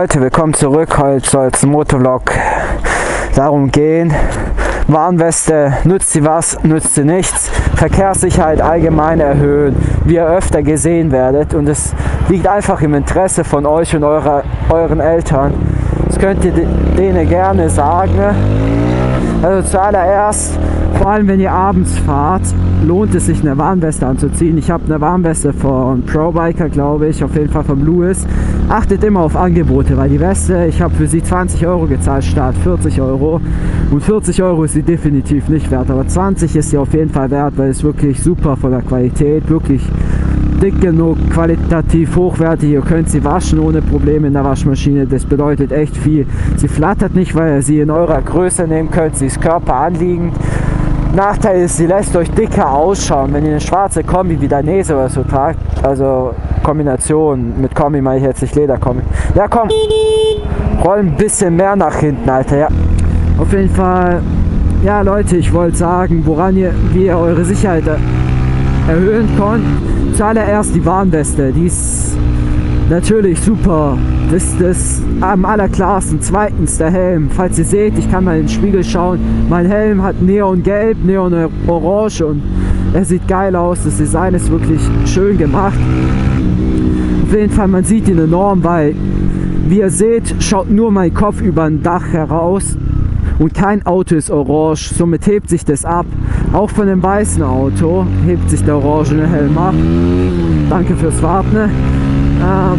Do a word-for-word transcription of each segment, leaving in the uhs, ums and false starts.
Leute, willkommen zurück. Heute soll es im Motovlog darum gehen, Warnweste, nützt sie was, nützt sie nichts, Verkehrssicherheit allgemein erhöhen, wie ihr öfter gesehen werdet, und es liegt einfach im Interesse von euch und eurer, euren Eltern. Das könnt ihr denen gerne sagen. Also zuallererst, vor allem wenn ihr abends fahrt, lohnt es sich eine Warnweste anzuziehen. Ich habe eine Warnweste von ProBiker, glaube ich, auf jeden Fall von Lewis. Achtet immer auf Angebote, weil die Weste, ich habe für sie zwanzig Euro gezahlt statt vierzig Euro. Und vierzig Euro ist sie definitiv nicht wert, aber zwanzig ist sie auf jeden Fall wert, weil es wirklich super von der Qualität, wirklich dick genug, qualitativ hochwertig. Ihr könnt sie waschen ohne Probleme in der Waschmaschine. Das bedeutet echt viel. Sie flattert nicht, weil ihr sie in eurer Größe nehmen könnt. Sie ist körperanliegend. Nachteil ist, sie lässt euch dicker ausschauen, wenn ihr eine schwarze Kombi wie Dainese oder so tragt. Also Kombination, mit Kombi meine ich jetzt nicht Lederkombi. Ja komm, roll ein bisschen mehr nach hinten, Alter, ja. Auf jeden Fall, ja Leute, ich wollte sagen, woran ihr, wie ihr eure Sicherheit erhöhen könnt. Zuallererst die Warnweste, die ist natürlich super, das ist das am allerklarsten. Zweitens der Helm, falls ihr seht, ich kann mal in den Spiegel schauen, mein Helm hat Neongelb, Neon-Orange und er sieht geil aus, das Design ist wirklich schön gemacht. Auf jeden Fall, man sieht ihn enorm, weil, wie ihr seht, schaut nur mein Kopf über ein Dach heraus und kein Auto ist orange, somit hebt sich das ab. Auch von dem weißen Auto hebt sich der orangene Helm ab. Danke fürs Warten. Ähm,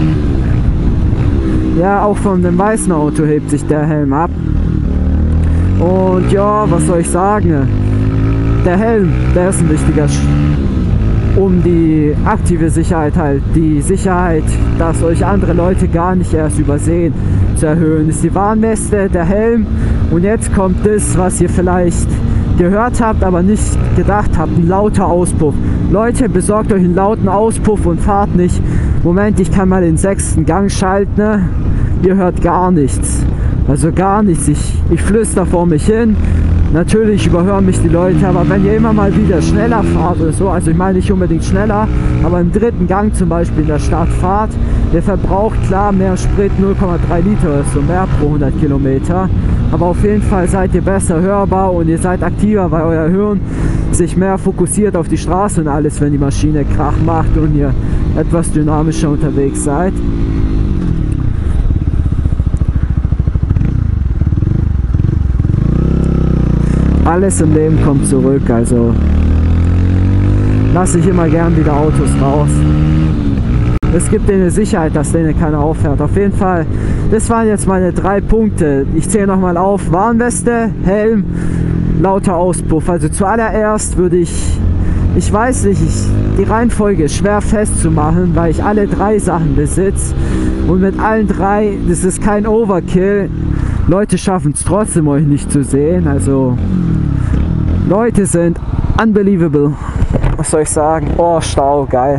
ja, auch von dem weißen Auto hebt sich der Helm ab. Und ja, was soll ich sagen? Der Helm, der ist ein wichtiger Sch um die aktive Sicherheit halt, die Sicherheit, dass euch andere Leute gar nicht erst übersehen, zu erhöhen, ist die Warnweste, der Helm. Und jetzt kommt das, was ihr vielleicht gehört habt, aber nicht gedacht habt, ein lauter Auspuff. Leute, besorgt euch einen lauten Auspuff und fahrt nicht. Moment, ich kann mal den sechsten Gang schalten, ne? Ihr hört gar nichts. Also gar nichts. Ich, ich flüster vor mich hin. Natürlich überhören mich die Leute, aber wenn ihr immer mal wieder schneller fahrt oder so, also ich meine nicht unbedingt schneller, aber im dritten Gang zum Beispiel in der Stadt fahrt, der verbraucht klar mehr Sprit, null Komma drei Liter oder so mehr pro hundert Kilometer. Aber auf jeden Fall seid ihr besser hörbar und ihr seid aktiver, weil euer Hirn sich mehr fokussiert auf die Straße und alles, wenn die Maschine Krach macht und ihr etwas dynamischer unterwegs seid. Alles im Leben kommt zurück, also lasse ich immer gern wieder Autos raus. Es gibt denen Sicherheit, dass denen keiner aufhört. Auf jeden Fall, das waren jetzt meine drei Punkte. Ich zähle nochmal auf: Warnweste, Helm, lauter Auspuff. Also zuallererst würde ich, ich weiß nicht, ich, die Reihenfolge ist schwer festzumachen, weil ich alle drei Sachen besitze. Und mit allen drei, das ist kein Overkill. Leute schaffen es trotzdem, euch nicht zu sehen. Also Leute sind unbelievable. Was soll ich sagen? Oh, Stau, geil.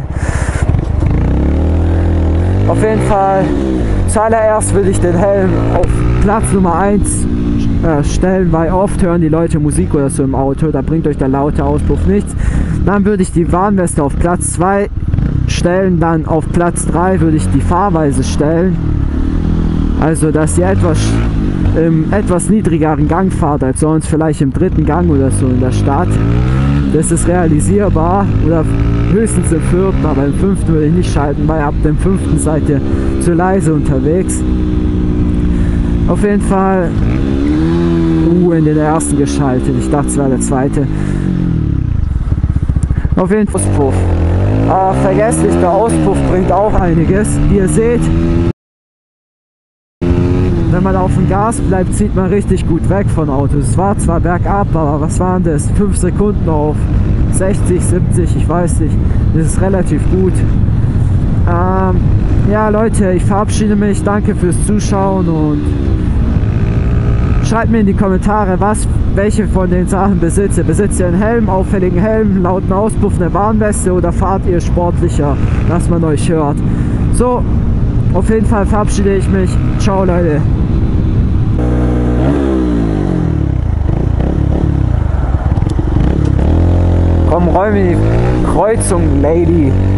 Auf jeden Fall, zuallererst würde ich den Helm auf Platz Nummer eins äh, stellen, weil oft hören die Leute Musik oder so im Auto, da bringt euch der laute Auspuff nichts. Dann würde ich die Warnweste auf Platz zwei stellen, dann auf Platz drei würde ich die Fahrweise stellen. Also, dass ihr etwas im etwas niedrigeren Gang fahrt als sonst, vielleicht im dritten Gang oder so in der Stadt. Das ist realisierbar, oder höchstens im vierten, aber im fünften würde ich nicht schalten, weil ab dem fünften seid ihr zu leise unterwegs. Auf jeden Fall uh, in den ersten geschaltet, ich dachte es wäre der zweite. Auf jeden Fall Auspuff. Ah, vergesst nicht, der Auspuff bringt auch einiges. Wie ihr seht, wenn man auf dem Gas bleibt, zieht man richtig gut weg von Autos. Es war zwar bergab, aber was waren das? fünf Sekunden auf sechzig, siebzig, ich weiß nicht. Das ist relativ gut. Ähm, ja Leute, ich verabschiede mich. Danke fürs Zuschauen und schreibt mir in die Kommentare, was, welche von den Sachen besitzt ihr. Besitzt ihr einen Helm, auffälligen Helm, einen lauten Auspuff, eine Warnweste, oder fahrt ihr sportlicher, dass man euch hört? So, auf jeden Fall verabschiede ich mich. Ciao Leute. Komm, räum in die Kreuzung, Lady.